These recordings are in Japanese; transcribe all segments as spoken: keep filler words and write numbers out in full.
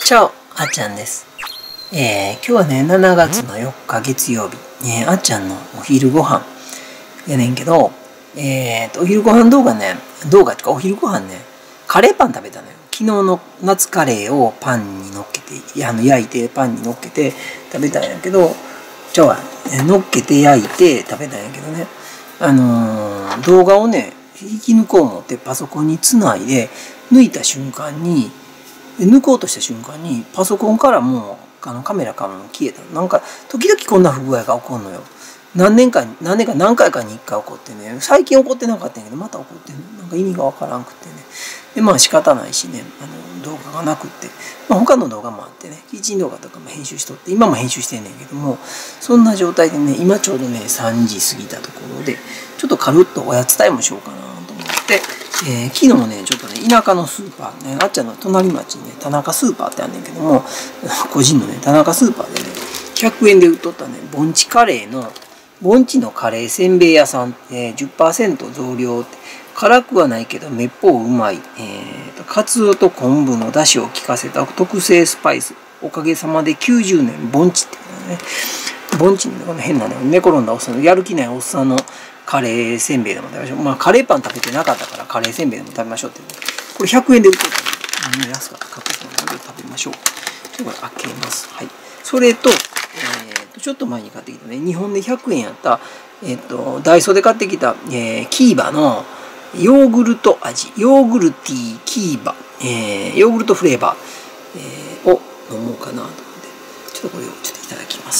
チャオ、あっちゃんです。えー、今日はね、しちがつのよっか月曜日、えー、あっちゃんのお昼ご飯やねんけど、えーと、お昼ご飯動画ね、動画とかお昼ご飯ね、カレーパン食べたのよ。昨日の夏カレーをパンに乗っけて、あの焼いてパンに乗っけて食べたんやけど、じゃあ、乗っけて焼いて食べたんやけどね、あのー、動画をね、引き抜こう思ってパソコンにつないで、抜いた瞬間に、抜こうとした瞬間にパソコンからもうあのカメラからも消えた。なんか時々こんな不具合が起こるのよ。何年か何年か何回かにいっかい起こってね、最近起こってなかったんやけどまた起こってね、なんか意味がわからんくってね。でまあ仕方ないしね、あの動画がなくって、まあ、他の動画もあってね、キッチン動画とかも編集しとって、今も編集してんねんけども、そんな状態でね、今ちょうどねさんじ過ぎたところで、ちょっと軽っとおやつタイムしようかなと思って、えー、昨日ねちょっとね田舎のスーパーね、あっちゃんの隣町にね田中スーパーってあんねんけども、個人のね田中スーパーでねひゃくえんで売っとったね盆地カレーの盆地のカレーせんべい屋さん、えー、じゅっパーセント 増量って、辛くはないけどめっぽううまい、えーと、カツオと昆布の出汁を効かせた特製スパイス、おかげさまできゅうじゅうねん盆地っていうのね、盆地の変なね寝転んだおっさんのやる気ないおっさんのカレーせんべいでも食べましょう。まあカレーパン食べてなかったからカレーせんべいでも食べましょうって、これひゃくえんで売ってたので、安かった買ってたので食べましょう。でこれ開けます。はい。それと、えー、とちょっと前に買ってきたね、日本でひゃくえんやった、えー、とダイソーで買ってきた、えー、キーバのヨーグルト味、ヨーグルティーキーバ、えー、ヨーグルトフレーバー、えー、を飲もうかなと思って、ちょっとこれをちょっといただきます。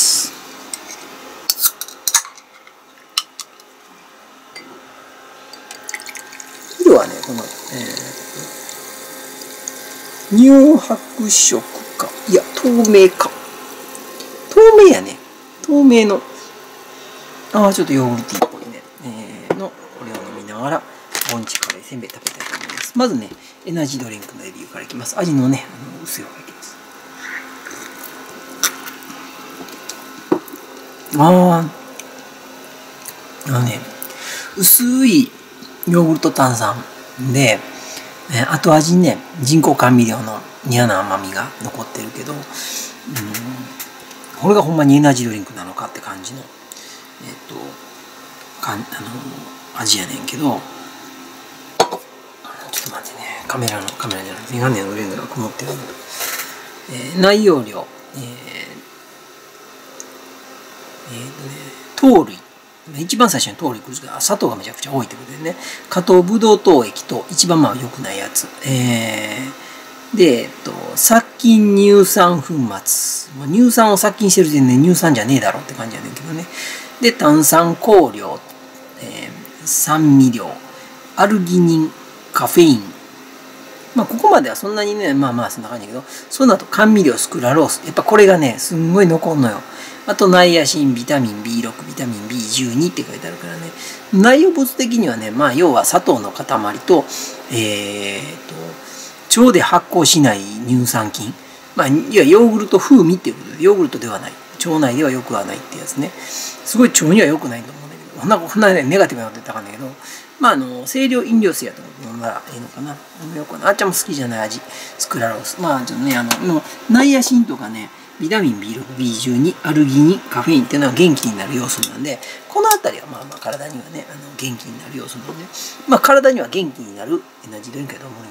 色はね、この、えー、乳白色か、いや、透明か。透明やね。透明の、ああ、ちょっとヨーグルティーっぽいね。えー、の、これを飲みながら、盆地カレーせんべい食べたいと思います。まずね、エナジードリンクのレビューからいきます。味のね、あの薄い方からいきます。ああ、あのね、薄いヨーグルト炭酸で、後味にね人工甘味料の嫌な甘みが残ってるけど、うん、これがほんまにエナジードリンクなのかって感じの、えっとかんあの味やねんけど、ちょっと待ってね、カメラのカメラじゃないメガネのレンズが曇ってるんだ、えー、内容量、えーえーとね、糖類、一番最初に糖類くるんですが、砂糖がめちゃくちゃ多いってことでね、加糖ブドウ糖液と一番まあ良くないやつ、えー、で、えっと、殺菌乳酸粉末、乳酸を殺菌してる時点で乳酸じゃねえだろって感じやねんけどね、で炭酸香料、えー、酸味料、アルギニン、カフェイン、まあここまではそんなにね、まあまあそんな感じだけど、その後甘味料スクラロース、やっぱこれがねすんごい残んのよ。あとナイアシン、ビタミン ビーろく、ビタミン ビーじゅうに って書いてあるからね、内容物的にはね、まあ要は砂糖の塊と、えー、と腸で発酵しない乳酸菌、まあいやヨーグルト風味っていうことで、ヨーグルトではない、腸内では良くはないってやつね。すごい腸には良くないと思うんだけど、こんなこんなねネガティブなこと言ったらあかんだけど、まああの清涼飲料水やと思って飲んだらいいのかな。飲めようかな。あっちゃんも好きじゃない味、スクラロース。まあちょっとね、あののナイアシンとかね、ビタミン ビーろく、ビーじゅうに、アルギニン、カフェインっていうのは元気になる要素なんで、この辺りはまあまあ体にはね、あの元気になる要素なんで、まあ体には元気になるエナジードリンクやと思うんだ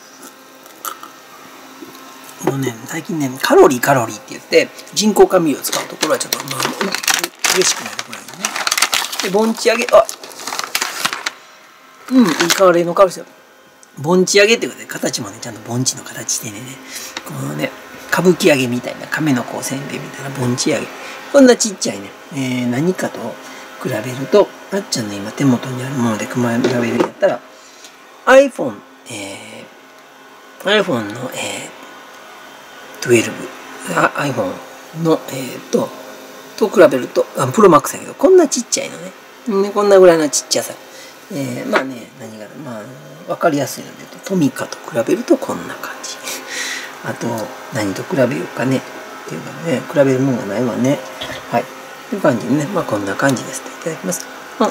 けど、もうね、最近ね、カロリーカロリーって言って人工甘味料を使うところはちょっと、まあ、嬉しくないところなんでね。で、盆地揚げ、あ、うん、いいカレーの香りですよ。盆地揚げってことで、形もね、ちゃんと盆地の形してね、このね、歌舞伎揚げみたいな、亀の甲せんべいみたいな盆地揚げ。こんなちっちゃいね、えー、何かと比べると、あっちゃんの今手元にあるもので比べるんやったら、iPhone、えー、iPhone の、えー、じゅうに、iPhone の、えー、と、と比べると、あ、プロマックスやけど、こんなちっちゃいのね。ね、こんなぐらいのちっちゃさ。えー、まあね、何が、まあ、わかりやすいので言うと、トミカと比べるとこんな感じ。あと、何と比べようかね。っていうかね、比べるものがないわね。はい。という感じでね、まあこんな感じです。いただきます。あ、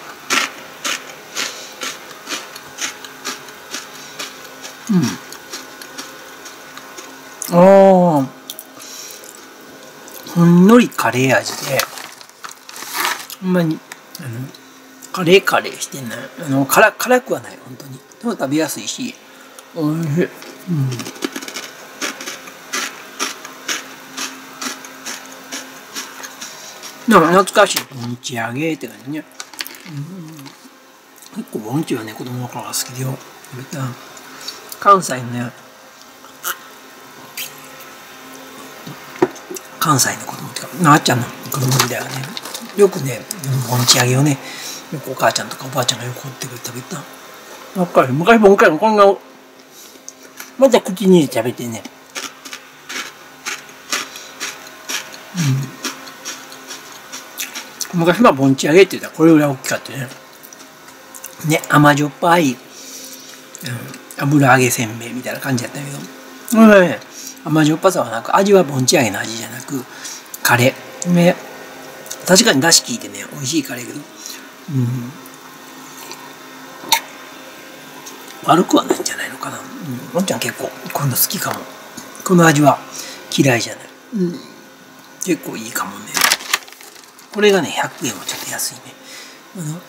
うん。 ああ、ほんのりカレー味で、ほんまに、あの、カレーカレーしてない。あの、辛、辛くはない、本当に。でも食べやすいし、おいしい。うん。なんか懐かしい。ぼんち揚げって感じね。うん、結構ぼんちはね、子供の頃が好きでよ。食べた。関西のね、関西の子供ってか、あっちゃんの子供時代はね、よくね、ぼんち揚げをね、よくお母ちゃんとかおばあちゃんがよく掘ってくれて食べた。やっぱり昔も昔もこんな、また口に入れて食べてね。うん、昔はぼんち揚げって言ったらこれぐらい大きかったね。ね、甘じょっぱい、うん、油揚げせんべいみたいな感じだったけど、これはね、甘じょっぱさはなく、味はぼんち揚げの味じゃなく、カレー。ね、確かに出汁効いてね、美味しいカレーけど、うん、悪くはないんじゃないのかな。うん、もんちゃん結構こういうの好きかも。この味は嫌いじゃない。うん、結構いいかもね。これがね、ひゃくえんはちょっと安いね。あの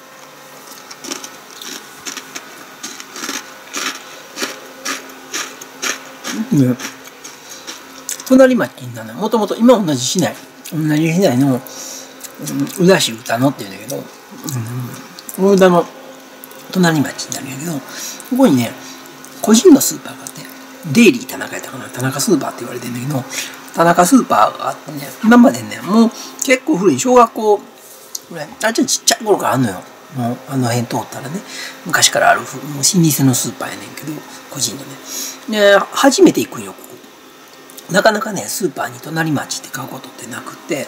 ね、隣町になるのもともと今同じ市内同じ市内の宇田市歌野っていうんだけど、うん、宇田の隣町になるんやけど、ここにね個人のスーパーがあって、デイリー田中やったかな、田中スーパーって言われてるんだけど、田中スーパーがあってね、今までねもう結構古い小学校ぐらい、あっちゃちっちゃい頃からあんのよ。もうあの辺通ったらね、昔からあるもう老舗のスーパーやねんけど、個人のね。で、初めて行くんよ、ここ。なかなかね、スーパーに隣町って買うことってなくて、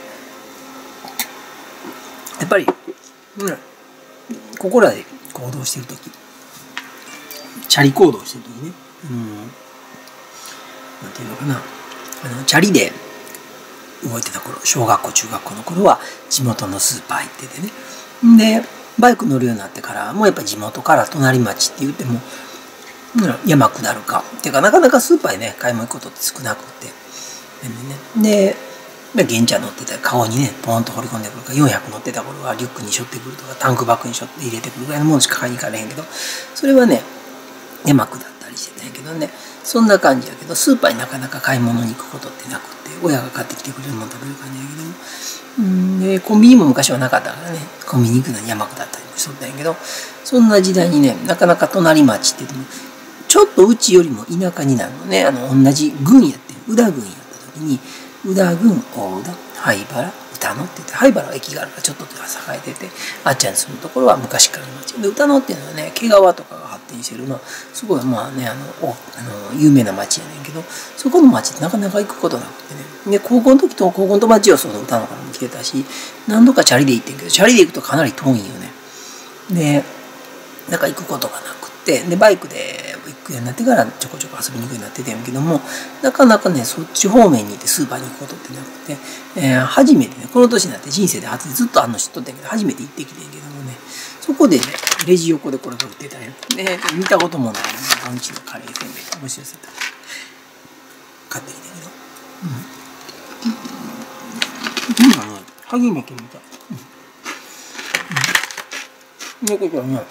やっぱり、うん、ここらで行動してるとき、チャリ行動してるときね、うん、なんていうのかな、あの、チャリで動いてた頃、小学校、中学校の頃は地元のスーパー行っててね。で、バイク乗るようになってからもうやっぱ地元から隣町って言っても、うん、山下るかっていうか、なかなかスーパーへね買い物行くことって少なくてで、で原茶乗ってたら顔にねポンと放り込んでくるか、よんひゃく乗ってた頃はリュックに背負ってくるとか、タンクバッグに背負って入れてくるぐらいのものしか買いに行かれへんけど、それはね山下ったりしてたんやけどね、そんな感じやけど、スーパーになかなか買い物に行くことってなくて、親が買ってきてくれるもの食べる感じやけど、うんでコンビニも昔はなかったからね、コンビニ行くのに山下ったりもしとったんやけど、そんな時代にねなかなか隣町って言ってもちょっとうちよりも田舎になるのね。あの同じ郡やって宇田郡やった時に、宇田郡大宇田灰原歌野って言って、灰原は駅があるからちょっと栄えてて、あっちゃんに住むところは昔からの町で、歌野っていうのはね毛皮とかが発展してるのすごいまあねあのおあの有名な町やねんけど、そこの町ってなかなか行くことなくてね。で高校の時と高校の友達はその歌野からも来てたし、何度かチャリで行ってんけど、チャリで行くとかなり遠いんよね。でなんか行くことがなくて、でバイクで行くようになってからちょこちょこ遊びに行くようになってたんやけども、なかなかねそっち方面に行ってスーパーに行くことってなくて、えー、初めてねこの年になって人生で初でずっとあの知っとったんやけど、初めて行ってきてんけどもね、そこでねレジ横でこれが売ってたね。で見たこともないぼんちのカレーせんべい面白さ買ってきてんけど、うん、今ね初めて見た。うん、いうことはね、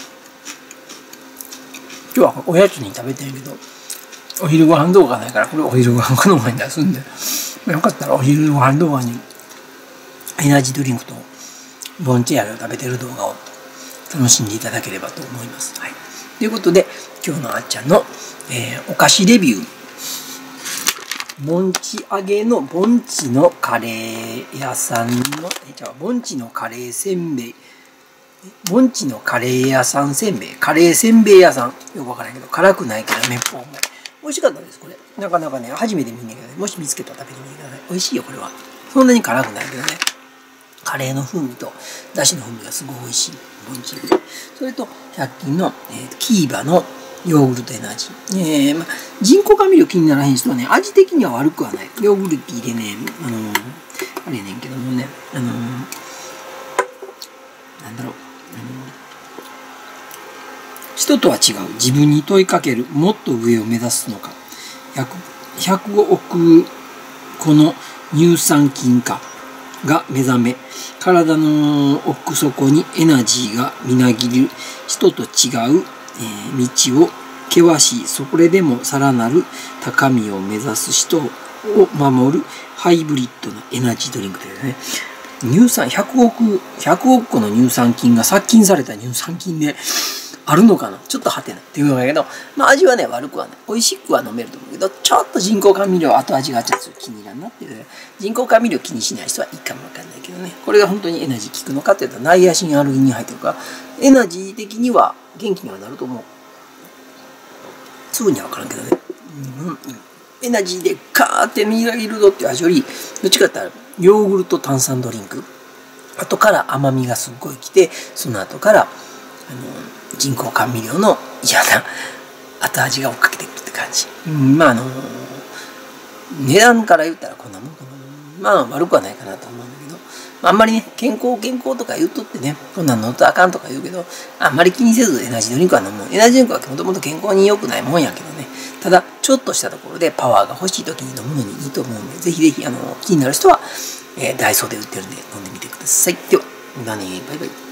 今日はおやつに食べてんけど、お昼ご飯動画ないから、これお昼ご飯この前に出すんで、よかったらお昼ご飯動画にエナジードリンクとボンチェアを食べてる動画を楽しんでいただければと思います。はい、ということで今日のあっちゃんの、えー、お菓子レビュー、ボンチ揚げのボンチのカレー屋さんのえじゃあボンチのカレーせんべい、ボンチのカレー屋さんせんべい、カレーせんべい屋さん、よくわからないけど辛くないからめっぽううまい、美味しかったです。これなかなかね初めて見んねんけど、ね、もし見つけたら食べてみてください。美味しいよこれは。そんなに辛くないけどね、カレーの風味とだしの風味がすごい美味しいボンチで、それとひゃく均の、えー、キーバのヨーグルトエナジー、えーまあ、人工甘味料気にならへん人はね味的には悪くはない。ヨーグルティーでね、あのー、あれやねんけどもね、あのー、なんだろう、人とは違う自分に問いかける、もっと上を目指すのか、 ひゃくおく個の乳酸菌化が目覚め、体の奥底にエナジーがみなぎる人と違う、えー、道を険しい、それでもさらなる高みを目指す人を守るハイブリッドなエナジードリンクですね。乳酸、ひゃくおく、ひゃくおく個の乳酸菌が殺菌された乳酸菌であるのかな、ちょっとはてなっていうのだけど、まあ味はね、悪くはない。美味しくは飲めると思うけど、ちょっと人工甘味料、後味がちょっと気に入らんなっていう、人工甘味料気にしない人はいいかもわかんないけどね。これが本当にエナジー効くのかっていうと、ナイアシンアルギニン入ってるから、エナジー的には元気にはなると思う。すぐには分からんけどね。うんうん、エナジーでカーってミラギルドっていう味より、どっちかって言ったらヨーグルト炭酸ドリンク。後から甘みがすっごいきて、その後からあの人工甘味料の嫌な後味が追っかけてくるって感じ。うん、まああの値段から言ったらこんなもんかな。まあ悪くはないかなと思うんだけど、あんまりね、健康健康とか言うとってね、こんなん飲んとあかんとか言うけど、あんまり気にせずエナジードリンクは飲む。エナジードリンクはもともと健康に良くないもんやけどね。ただ、ちょっとしたところでパワーが欲しい時に飲むのにいいと思うんで、ぜひぜひあの気になる人は、えー、ダイソーで売ってるんで飲んでみてください。では、またね、バイバイ。